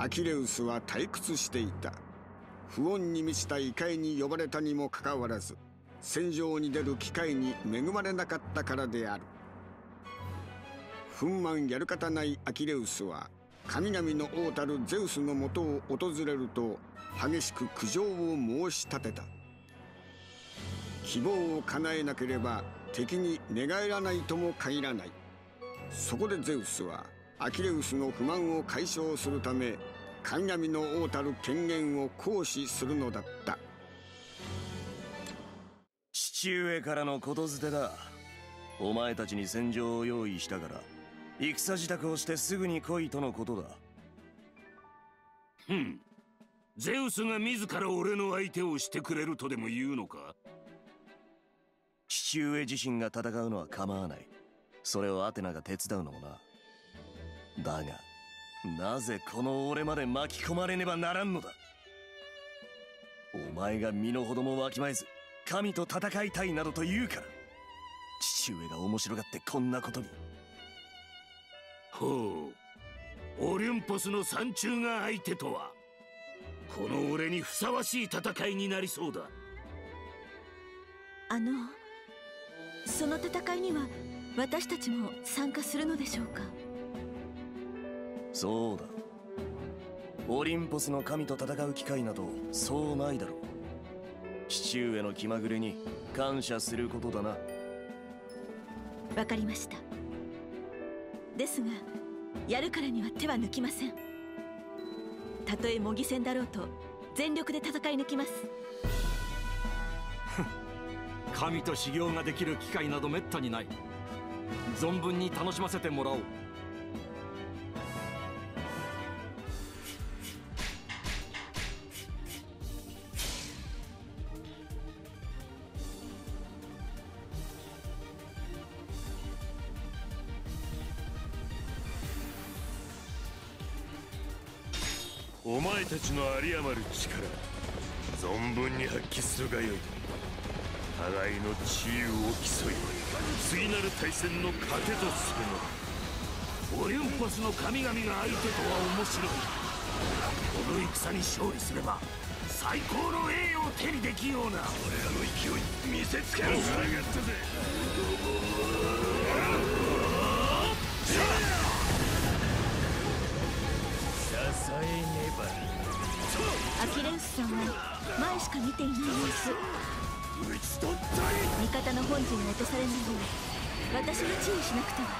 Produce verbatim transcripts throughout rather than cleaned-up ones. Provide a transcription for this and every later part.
アキレウスは退屈していた。不穏に満ちた異界に呼ばれたにもかかわらず、戦場に出る機会に恵まれなかったからである。憤懣やる方ないアキレウスは神々の王たるゼウスのもとを訪れると激しく苦情を申し立てた。希望を叶えなければ敵に寝返らないとも限らない。そこでゼウスはアキレウスの不満を解消するため神々の王たる権限を行使するのだった。 父上からの言づてだ。お前たちに戦場を用意したから戦支度をしてすぐに来いとのことだ。 ふん、ゼウスが自ら俺の相手をしてくれるとでも言うのか？ 父上自身が戦うのは構わない。それをアテナが手伝うのもな。だがなぜこの俺まで巻き込まれねばならんのだ。お前が身の程もわきまえず神と戦いたいなどと言うから父上が面白がってこんなことに。 ほう、オリュンポスの山中が相手とはこの俺にふさわしい戦いになりそうだ。 あのその戦いには私たちも参加するのでしょうか？ そうだ、オリンポスの神と戦う機会などそうないだろう。父上の気まぐれに感謝することだな。 わかりました。ですがやるからには手は抜きません。たとえ模擬戦だろうと全力で戦い抜きます。 神と修行ができる機会などめったにない。存分に楽しませてもらおう。 お前たちの有り余る力存分に発揮するがよい。互いの治癒を競い次なる対戦の糧とするのだ。 オリュンポスの神々が相手とは面白い。この戦に勝利すれば最高の栄誉を手にできような。俺らの勢い見せつける。下がったぜ。 支えねば。 アキレウスさんは前しか見ていない様子。味方の本陣に落とされないよう私が注意しなくては。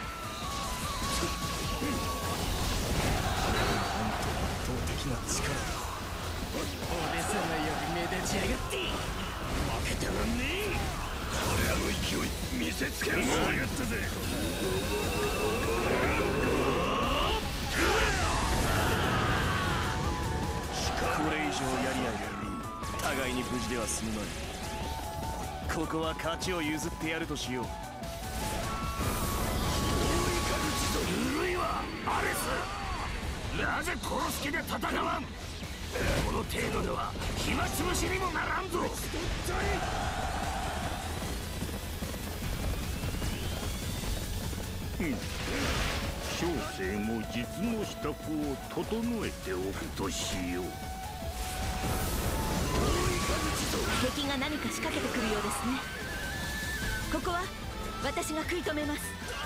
圧倒的な力だ。 俺様より目立ちやがって負けてらんねえ。俺らの勢い見せつけるぞ。下がったぜ。 これ以上やり合い互いに無事では済むまい。ここは勝ちを譲ってやるとしよう。 ぬるいわアレス。なぜ殺す気で戦わん。この程度では暇つぶしにもならんぞ。 小生も実の支度を整えておくとしよう。 敵が何か仕掛けてくるようですね。ここは私が食い止めます。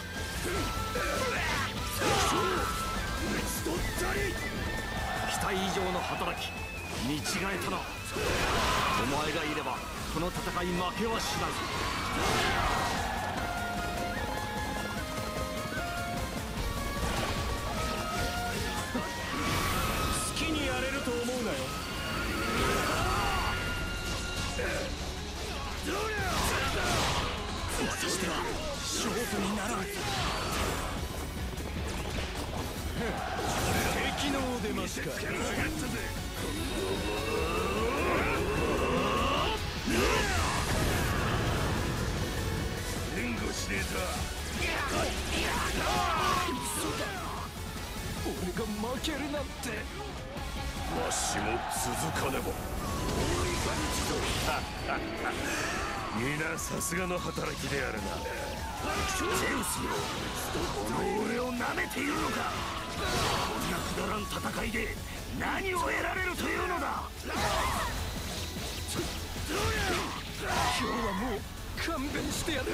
期待以上の働き見違えたな。お前がいればこの戦い負けはしない。 好きにやれると思うなよ。私しては勝負にならん。 敵のお出ましか。援護しねえと。 俺が負けるなんて。 わしも続かねば。皆さすがの働きであるな。 ゼウスよ、この俺を舐めているのか。こんなくだらん戦いで何を得られるというのだ。 今日はもう勘弁してやる。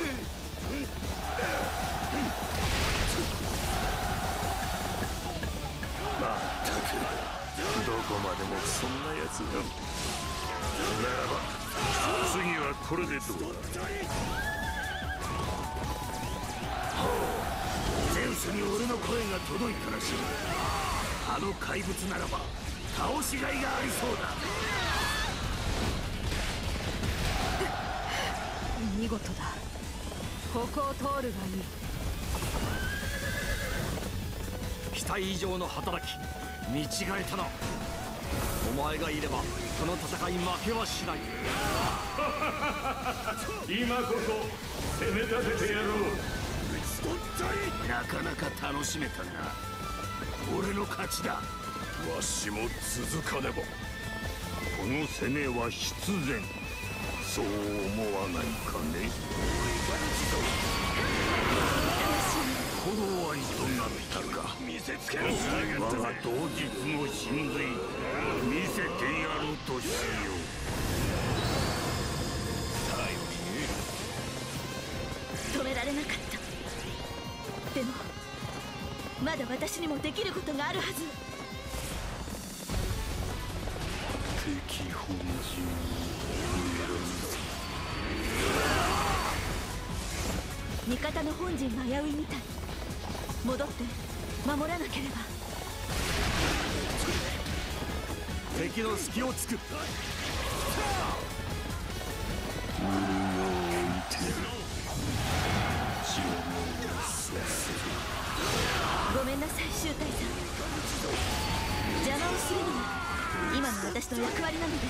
まったくどこまでもそんなやつが。ならば次はこれでどうだ。 ゼウスに俺の声が届いたらしい。あの怪物ならば倒しがいがありそうだ。 見事だ。ここを通るがいい。 期待以上の働き見違えたな。お前がいればこの戦い負けはしない。 今こそ攻め立ててやろう。 なかなか楽しめたな。俺の勝ちだ。 わしも続かねば。この攻めは必然。そう思わないかね。 この終わりとなったか。見せつける。我が同日の神髄見せてやるとしよう。 止められなかった。でもまだ私にもできることがあるはず。 敵本陣味方の本陣が危ういみたい。戻って守らなければ。 敵の隙を突く。 ごめんなさい周太さん。邪魔をするのが今の私の役割なのです。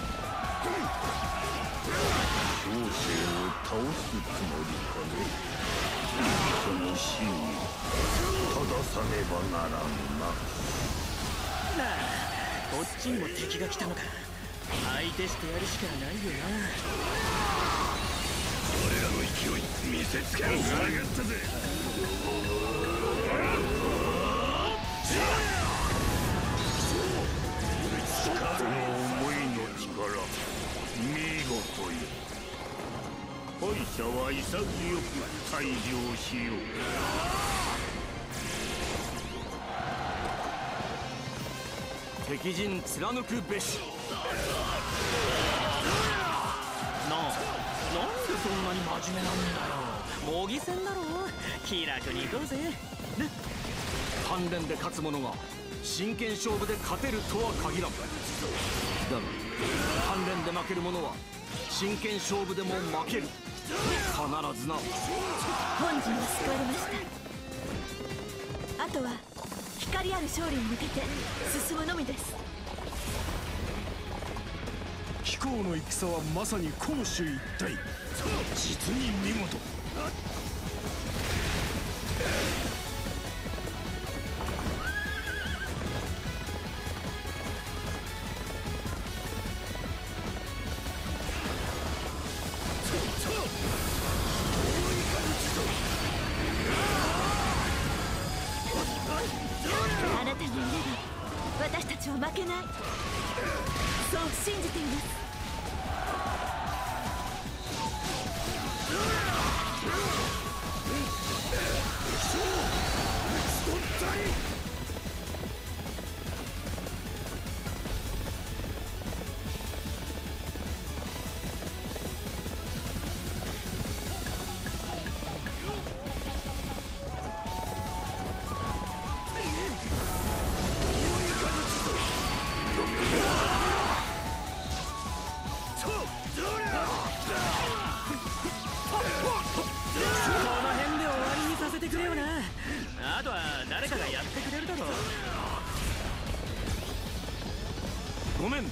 小生を倒すつもりかね。その真意正さねばならんな。 なあ、こっちにも敵が来たのか。相手してやるしかないよな。 俺らの勢い見せつける。上がったぜ。この思いの力見事よ。敗者は潔く退場しよう。 敵陣貫くべし。 なあ、なんでそんなに真面目なんだよ。模擬戦だろ。気楽に行こうぜ。ね。 鍛錬で勝つ者が真剣勝負で勝てるとは限らん。だが鍛錬で負ける者は真剣勝負でも負ける。必ずな。 本陣は救われました。あとは光ある勝利に向けて進むのみです。 貴公の戦はまさに攻守一体。実に見事。 あなたがいれば私たちは負けない。そう信じています。 あとは誰かがやってくれるだろう。 ごめん。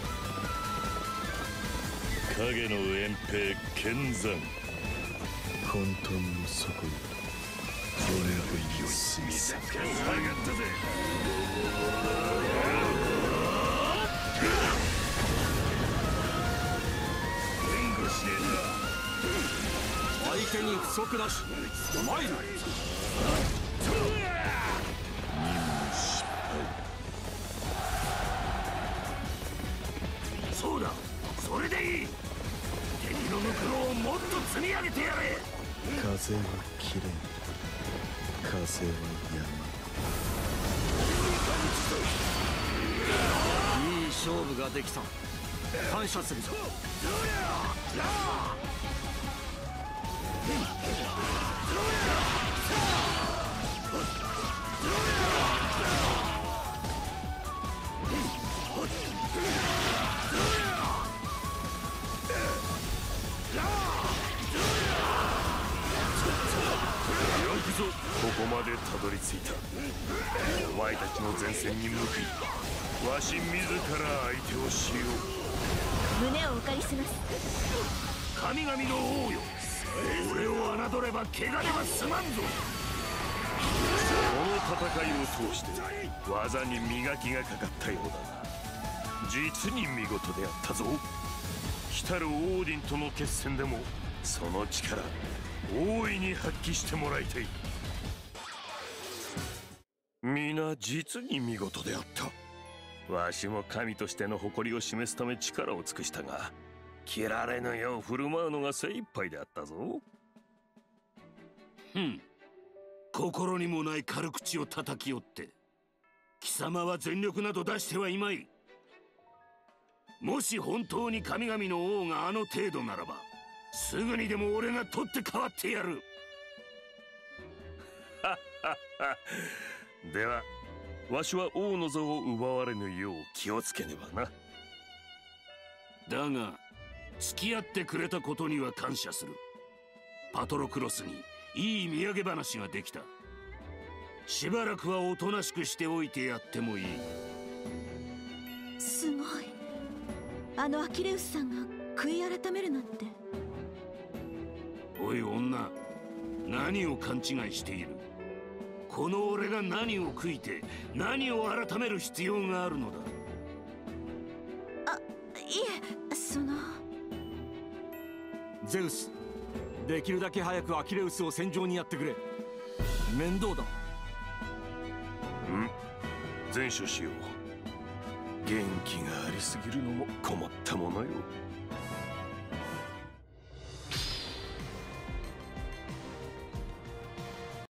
影の遠兵剣山。 混沌の底より俺らの勢い見せつけやがったぜ。援護しねえな。 相手に不足なし参る。 そうだ、それでいい。敵のムクロをもっと積み上げてやれ。 風はきれい、風はいい勝負ができた。感謝するぞ。 ここまでたどり着いた。お前たちの前線に向き、わし自ら相手をしよう。胸をお借りします。 神々の王よ、俺を侮れば汚れはすまんぞ。 この戦いを通して技に磨きがかかったようだな。実に見事であったぞ。来たるオーディンとの決戦でもその力大いに発揮してもらいたい。皆実に見事であった。わしも神としての誇りを示すため力を尽くしたが、切られぬよう振る舞うのが精一杯であったぞ。 ふん、心にもない軽口を叩きおって貴様は全力など出してはいまい。もし本当に神々の王があの程度ならば、すぐにでも俺が取って代わってやる。 ではわしは王の座を奪われぬよう気をつけねばな。 だが付き合ってくれたことには感謝する。パトロクロスにいい土産話ができた。しばらくはおとなしくしておいてやってもいい。 すごい。あのアキレウスさんが悔い改めるなんて。 おい女、何を勘違いしている。この俺が何を悔いて何を改める必要があるのだ。 あ、いえ、そのゼウス、できるだけ早くアキレウスを戦場にやってくれ。面倒だ。 うん、前処しよう。元気がありすぎるのも困ったものよ。